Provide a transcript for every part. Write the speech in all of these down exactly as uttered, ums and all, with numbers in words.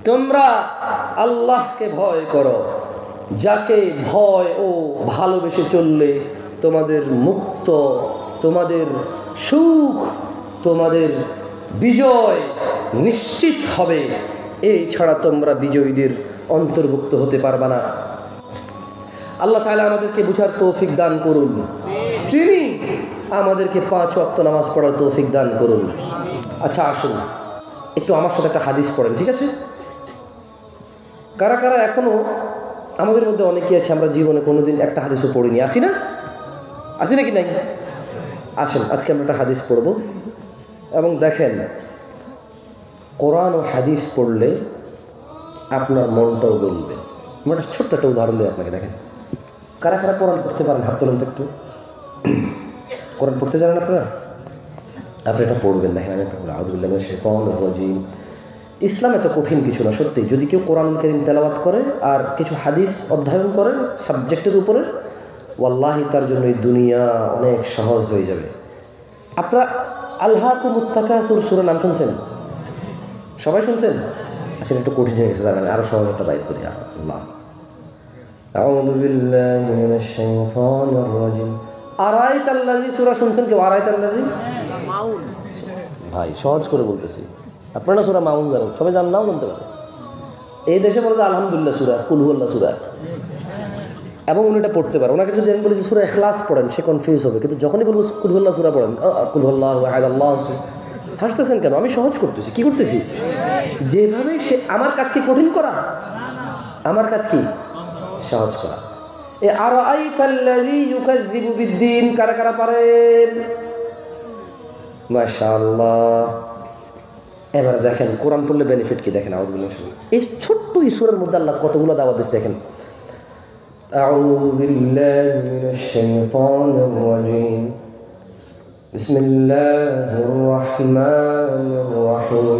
তোমরা আল্লাহকে ভয় করো, যাকে ভয় ও ভালোবেসে চললে তোমাদের মুক্ত, তোমাদের সুখ, তোমাদের বিজয় নিশ্চিত হবে। এই ছাড়া তোমরা বিজয়ীদের অন্তর্ভুক্ত হতে পারবে না। আল্লাহ তাআলা আমাদেরকে বুঝার তৌফিক দান করুন। তিনি আমাদেরকে পাঁচ ওয়াক্ত নামাজ পড়ার তৌফিক দান করুন। আচ্ছা আসুন একটু আমার সাথে একটা হাদিস পড়েন, ঠিক আছে? কারা কারা এখনো আমাদের মধ্যে অনেকেই আছে আমরা জীবনে কোনোদিন একটা হাদিসও পড়িনি, আসি না? আসি নাকি নাই? আসেন আজকে আমরা একটা হাদিস পড়ব এবং দেখেন কোরআন ও হাদিস পড়লে আপনার মনটাও গলবে। আমরা একটা ছোট্ট একটা উদাহরণ দিই আপনাকে। দেখেন কারা কারা কোরআন পড়তে পারেন, হাত তোলেন তো একটু। কোরআন পড়তে জানেন আপনারা? আপনি এটা পড়বেন। দেখেন আমি একটা আউযুবিল্লাহি মিনাশ শাইতানির রাজিম। ইসলাম এত কঠিন কিছু না সত্যি। যদি কেউ কোরআনুল কারীম তেলাওয়াত করে আর কিছু হাদিস অধ্যয়ন করে সাবজেক্টের উপরে, ওয়াল্লাহি তার জন্য এই দুনিয়া অনেক সহজ হয়ে যাবে। আপনারা আলহাকুমুত তাকাসুর সূরা নাম শুনছেন? সবাই শুনছেন? আসলে একটু কঠিন হয়ে গেছে, জানেন? আরো সহজ একটা বাইর করি। আল্লাহ আউযু বিল্লাহি মিনাশ শাইতানির রাজিম। আরাইতাল্লাযী সূরা শুনছেন কেউ? আরাইতাল্লাযী মাউন। ভাই সহজ করে বলতেছি, আপনারা সূরা মাউন জানেন, সবাই জানেন, নাও জানতে পারে। এই দেশে বলে যে আলহামদুলিল্লাহ সূরা, কুল হুয়াল্লাহ সূরা, এবং উনি এটা পড়তে পারে। ওনাকে যদি আমি বলি যে সূরা ইখলাস পড়েন, সে কনফিউজ হবে। কিন্তু যখনই বলবো কুল হুয়াল্লাহ সূরা পড়েন, কুল হুয়াল্লাহু আহাদ আল্লাহু সামাদ, হাসতেছেন কেন? আমি সহজ করতেছি। কি করতেছি? যেভাবে সে আমার কাজ কি কঠিন করা? আমার কাজ কি সহজ করা। এ আরাআইতাল্লাযী ইউকাযযিবু বিদ্দীন, কারা কারা পারেন? মাশাআল্লাহ। এবার দেখেন কোরআন পড়লে বেনিফিট কি দেখেন। আউযুবিল্লাহি, এই ছোট্ট এই সূরার মধ্যে আল্লাহ কতগুলো দাওয়াত দিয়েছে দেখেন। আউযু বিল্লাহি মিনাশ শাইতানির রাজিম। বিসমিল্লাহির রাহমানির রাহিম।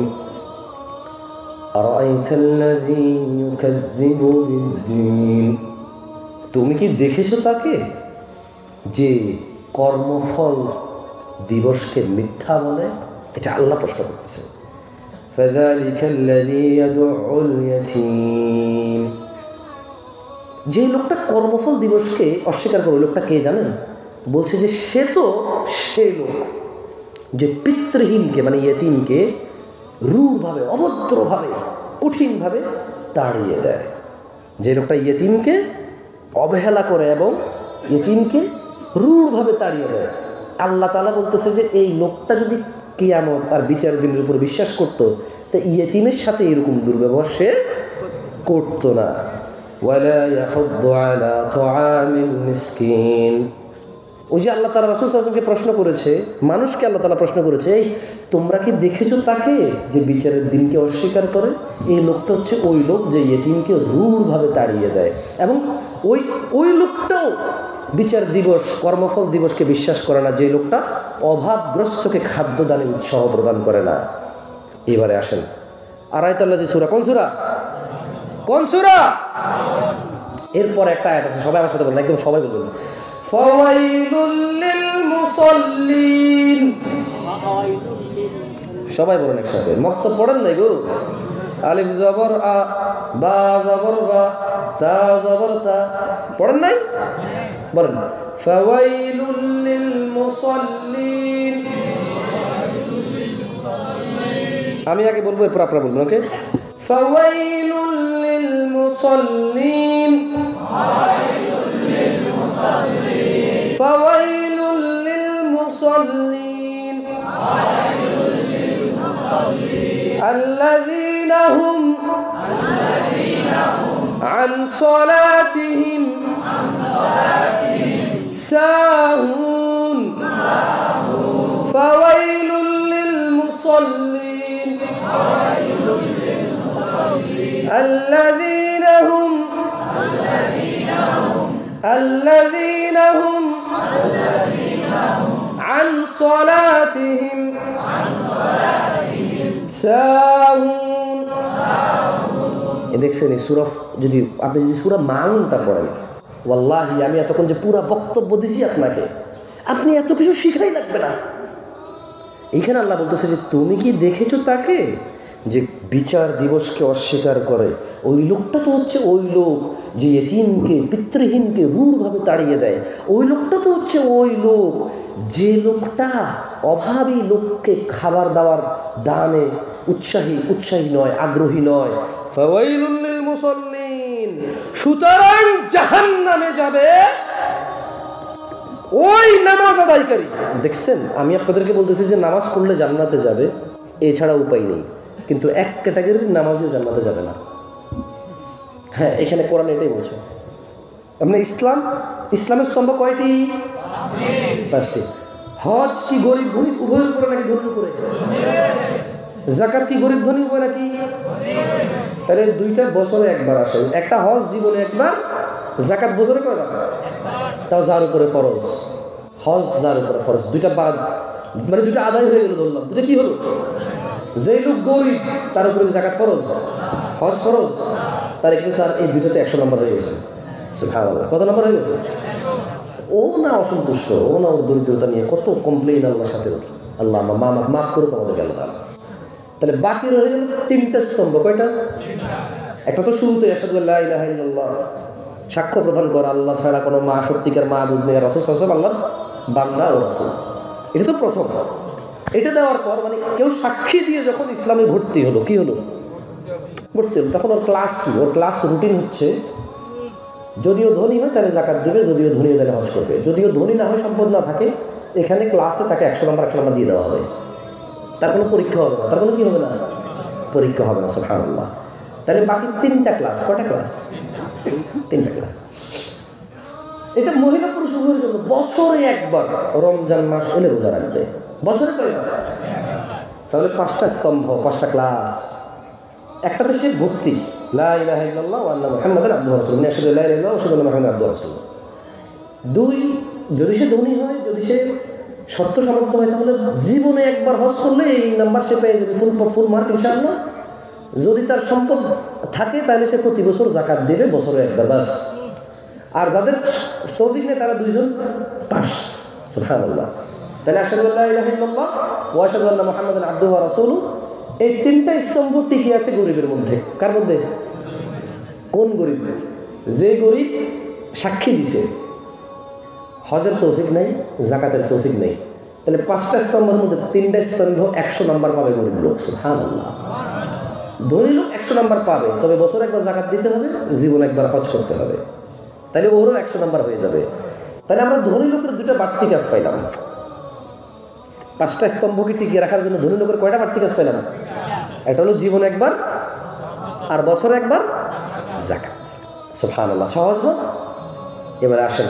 আরাআইতাল্লাযী ইউকাযযিবু বিদ্দীন, তুমি কি দেখেছো তাকে যে কর্মফল দিবসকে মিথ্যা বলে? এটা আল্লাহ প্রশ্ন করতেছে। ফাযালিকাল্লাযী ইয়াদউল ইয়াতীম, যে লোকটা কর্মফল দিবসকে অস্বীকার করে, ওই লোকটা কে জানেন? বলছে যে সে তো সে লোক যে পিতৃহীনকে মানে ইয়েতিমকে রূঢ়ভাবে, অভদ্রভাবে, কঠিনভাবে তাড়িয়ে দেয়। যে লোকটা ইয়েতিমকে অবহেলা করে এবং ইয়েতিমকে রূঢ়ভাবে তাড়িয়ে দেয়, আল্লাহ তাআলা বলতেছে যে এই লোকটা যদি কিয়ামত তার বিচার দিনের উপর বিশ্বাস করত, তা ইয়েতিমের সাথে এরকম দুর্ব্যবহার সে করতো না। ওয়ালা ইয়াহুদ্দু আলা তুআমিল মিসকিন, ওই যে আল্লাহ তাআলা রাসূল সাল্লাল্লাহু আলাইহি ওয়াসাল্লামকে প্রশ্ন করেছে, মানুষকে আল্লাহ তাআলা প্রশ্ন করেছে, এই তোমরা কি দেখেছো তাকে যে বিচারের দিনকে অস্বীকার করে? এই লোকটা হচ্ছে ওই লোক যে ইয়েতিমকে রূঢ়ভাবে তাড়িয়ে দেয়, এবং ওই ওই লোকটাও বিচার দিবস, কর্মফল দিবসকে বিশ্বাস করে না, যে লোকটা অভাবগ্রস্তকে খাদ্যদানে উৎসাহ প্রদান করে না। এবারে আসেন আরাইতাল্লাযী সূরা, কোন সূরা? কোন সূরা? এরপর একটা আয়াত আছে, সবাই আমার সাথে বলুন, একদম সবাই বলুন। ফাওয়াইলুল লিল মুসাল্লিন, সবাই বলুন একসাথে। মক্তব পড়েন নাই গো? আলিফ জবর আ, বা জবর বা, তা জবর তা, পড়েন নাই? বলেন ফাওয়াইলুল লিল মুসাল্লিন। আমি আগে বলবো, এরপর আপনারা বলবেন, ওকে? ফাওয়াইলুল লিল মুসাল্লিন, ফাওয়াইলুল লিল মুসাল্লিন আল্লাযীনা হুম আন সালাতিহিম সাহুন, ফাওয়াইলুল লিল মুসাল্লিন الذين هم الذين هم عن صلاتهم ساهون। দেখছেন এই সূরা, যদি আপনি যদি সূরা মাউনটা পড়েন, ওয়াল্লাহি আমি এতক্ষণ যে পুরো বক্তব্য দিছি আপনাকে, আপনি এত কিছু শিখাই লাগবে না। এইখানে আল্লাহ বলতেছে যে তুমি কি দেখেছো তাকে যে বিচার দিবসকে অস্বীকার করে, ওই লোকটা তো হচ্ছে ওই লোক যে এতিমকে পিতৃহীনকে রূঢ়ভাবে তাড়িয়ে দেয়। ওই লোকটা তো হচ্ছে ওই লোক যে লোকটা অভাবী লোককে খাবার দাবার দানে উৎসাহী উৎসাহী নয়, আগ্রহী নয়। ফাওয়াইলুল লিল মুসাল্লিন, সুতরাং জাহান্নামে যাবে ওই নামাজ আদায়কারী। দেখছেন, আমি আপনাদেরকে বলতেছি যে নামাজ পড়লে জান্নাতে যাবে, এছাড়া উপায় নেই। কিন্তু এক ক্যাটাগরির নামাজও জান্নাতে যাবে না। হ্যাঁ, এখানে কোরআন এটাই বলছে। আপনি ইসলাম ইসলামের স্তম্ভ কয়টি? পাঁচটি। হজ কি গরিব ধনী উভয়ের উপরে নাকি ধনীর উপরে? যাকাত কি গরিব ধনী উভয় নাকি? তাহলে দুইটা বছরে একবার আসে। একটা হজ জীবনে একবার, যাকাত বছরে কয়বার? তাও যার উপরে ফরজ। হজ যার উপরে ফরজ, দুইটা বাদ, মানে দুইটা আদায় হয়ে গেল ধরলাম। দুইটা কি হলো? যে লোক গরিব তার উপরে যাকাত ফরজ, হজ ফরজ, তাহলে কিন্তু তার এই দুইটাতে একশো নম্বর হয়ে গেছে। সুবহানাল্লাহ, কত নম্বর হয়ে গেছে? ও না অসন্তুষ্ট, ও না ওর দরিদ্রতা নিয়ে কত কমপ্লেইন আল্লাহর সাথে। আল্লাহ মা মাফ করুক আমাদের গেল। তাহলে বাকি রয়ে গেল তিনটা স্তম্ভ। কয়টা? একটা তো শুরুতে আশহাদু আল্লা ইলাহা ইল্লাল্লাহ, সাক্ষ্য প্রদান করা আল্লাহ ছাড়া কোনো মা সত্যিকার মাবুদ নেই, রাসূল সাল্লাল্লাহু আলাইহি ওয়াসাল্লাম আল্লাহর বান্দা ও রাসূল। এটা তো প্রথম। এটা দেওয়ার পর মানে কেউ সাক্ষী দিয়ে যখন ইসলামে ভর্তি হলো, কি হলো? ভর্তি হলো। তখন ওর ক্লাস কি? ওর ক্লাস রুটিন হচ্ছে, যদিও ধনী হয় তাহলে যাকাত দেবে, যদিও ধনী হয় তাহলে হজ করবে, যদিও ধনী না হয়, সম্পদ না থাকে, এখানে ক্লাসে তাকে একশো নম্বর একশো নম্বর দিয়ে দেওয়া হবে। তার কোনো পরীক্ষা হবে না, তার কোনো কি হবে না? পরীক্ষা হবে না। সুবহানাল্লাহ। তাহলে বাকি তিনটা ক্লাস। কয়টা ক্লাস? তিনটা ক্লাস। এটা মহিলা পুরুষ উভয়ের জন্য। বছরে একবার রমজান মাস এলে রোজা রাখবে। বছরে কয়বার? তাহলে পাঁচটা স্তম্ভ, পাঁচটা ক্লাস। একটাতে সে ভর্তি, লা ইলাহা ইল্লাল্লাহ ওয়া আন্না মুহাম্মাদান আবদুহু ওয়া রাসূলুহু, আশহাদু আল্লা ইলাহা ইল্লাল্লাহ ওয়া আশহাদু আন্না মুহাম্মাদান আবদুহু ওয়া রাসূলুহু। দুই, যদি সে ধনী হয়, যদি সে সত্য সামর্থ্য হয়, তাহলে জীবনে একবার হজ করলে এই নাম্বার সে পেয়ে যাবে, ফুল ফুল মার্ক ইনশাআল্লাহ। যদি তার সম্পদ থাকে তাহলে সে প্রতি বছর যাকাত দেবে, বছরে একবার বাস। আর যাদের তৌফিক নেই তারা দুইজন পাস। সুবহানাল্লাহ। তাহলে আশহাদু আল্লা ইলাহা ইল্লাল্লাহ ওয়া আশহাদু আন্না মুহাম্মাদান আবদুহু ওয়া রাসূলুহু, এই তিনটা স্তম্ভ টিকে আছে গরিবের মধ্যে। কার মধ্যে? কোন গরিব? যে গরিব সাক্ষী দিছে, হজের তৌফিক নেই, যাকাতের তৌফিক নেই। তাহলে পাঁচটা স্তম্ভের মধ্যে তিনটা স্তম্ভ একশো নাম্বার পাবে গরিব লোক। সুবহানাল্লাহ। ধনী লোক একশো নাম্বার পাবে, তবে বছরে একবার যাকাত দিতে হবে, জীবনে একবার হজ করতে হবে, তাহলে ওরও একশো নাম্বার হয়ে যাবে। তাহলে আমরা ধনী লোকের দুটা বাড়তি কাজ পাইলাম। পাঁচটা স্তম্ভকে টিকিয়ে রাখার জন্য ধনী লোকের কয়টা বাড়তি কাজ পাইলাম? একটা হলো জীবন একবার, আর বছরে একবার যাকাত। সুবহানাল্লাহ। সহজ না? এবারে আসেন,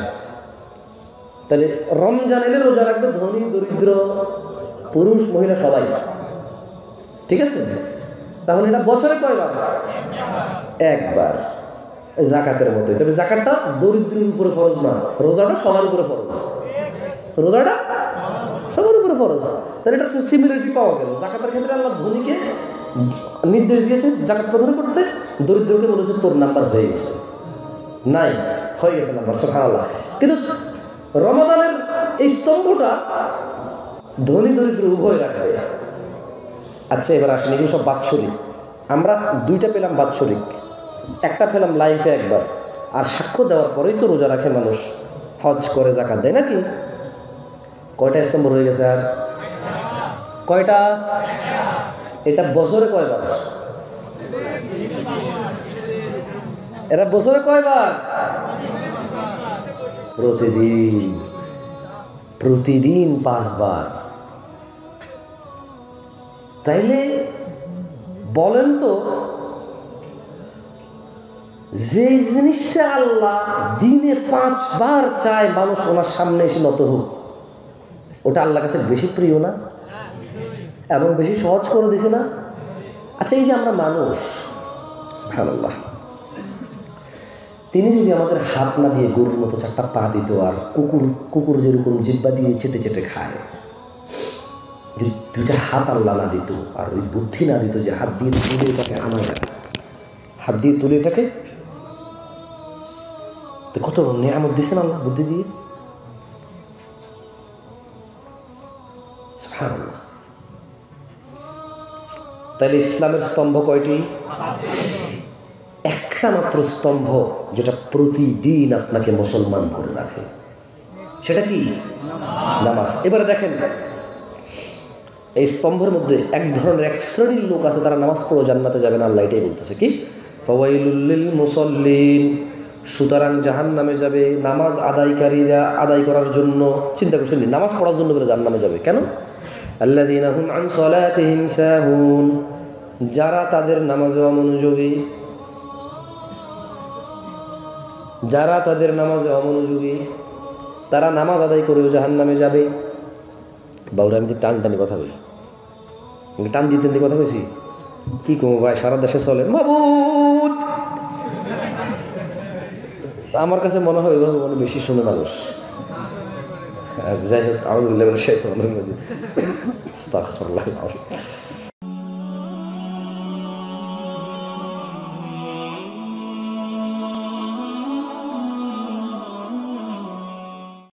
তাহলে রমজান এলে রোজা রাখবে ধনী দরিদ্র পুরুষ মহিলা সবাই, ঠিক আছে? তাহলে এটা বছরে কয়বার? একবার। যাকাতের মতোই, তবে যাকাতটা দরিদ্রের উপরে ফরজ না, রোজাটা সবার উপরে ফরজ। রোজাটা সবার উপরে ফরজ। তাহলে এটা সিমিলারিটি পাওয়া গেল। যাকাতের ক্ষেত্রে আল্লাহ ধনীকে নির্দেশ দিয়েছে যাকাত প্রদান করতে, দরিদ্রকে বলেছে তোর নাম্বার হয়ে গেছে, নাই হয়ে গেছে নাম্বার। সুবহানাল্লাহ। কিন্তু রমাদানের এই স্তম্ভটা ধনী দরিদ্র উভয় রাখবে। আচ্ছা, এবার আসেন, এগুলো সব বাৎসরিক। আমরা দুইটা পেলাম বাৎসরিক, একটা পেলাম লাইফে একবার। আর সাক্ষ্য দেওয়ার পরেই তো রোজা রাখে মানুষ, হজ করে, যাকাত দেয় নাকি? কয়টা স্তম্ভ রয়ে গেছে? আর কয়টা? এটা বছরে কয়বার? এরা বছরে কয়বার? প্রতিদিন। প্রতিদিন পাঁচবার। তাইলে বলেন তো, যে জিনিসটা আল্লাহ দিনে পাঁচবার চায় মানুষ ওনার সামনে এসে নত হোক, ওটা আল্লাহর কাছে বেশি প্রিয় না? এবং বেশি সহজ করে দিছে না? আচ্ছা, এই যে আমরা মানুষ, সুবহানাল্লাহ, তিনি যদি আমাদের হাত না দিয়ে গরুর মতো চারটা পা দিত, আর কুকুর কুকুর যেরকম জিব্বা দিয়ে চেটে চেটে খায়, যদি দুইটা হাত আল্লাহ না দিত, আর ওই বুদ্ধি না দিত যে হাত দিয়ে তুলে এটাকে আনা যায়, হাত দিয়ে তুলে এটাকে, তো কত নিয়ামত দিচ্ছেন আল্লাহ বুদ্ধি দিয়ে। সুবহানাল্লাহ। তাহলে ইসলামের স্তম্ভ কয়টি? একটা মাত্র স্তম্ভ যেটা প্রতিদিন আপনাকে মুসলমান করে রাখে, সেটা কি? নামাজ। এবারে দেখেন এই স্তম্ভের মধ্যে এক ধরনের এক শ্রেণীর লোক আছে, তারা নামাজ পড়ে জান্নাতে যাবে না, আল্লাহ এটাই বলতেছে কি? ফাওয়াইলুল লিল মুসাল্লিন, সুতরাং জাহান্নামে যাবে নামাজ আদায়কারীরা, আদায় করার জন্য। চিন্তা করছেন নামাজ পড়ার জন্য বলে জাহান্নামে যাবে কেন? আল্লাযীনা হুম আন সালাতিহিম সাহুন, যারা তাদের নামাজে অমনোযোগী, যারা তাদের নামাজে অমনোযোগী তারা নামাজ আদায় করেও জাহান্নামে যাবে। বাউরা আমি টান টানি কথা বলি, টান দিতেন দিয়ে কথা বলছি কি কমো ভাই, সারা দেশে চলে মাবুদ। আমার কাছে মনে হয় ওইভাবে মনে বেশি শুনে মানুষ। যাই হোক, আমি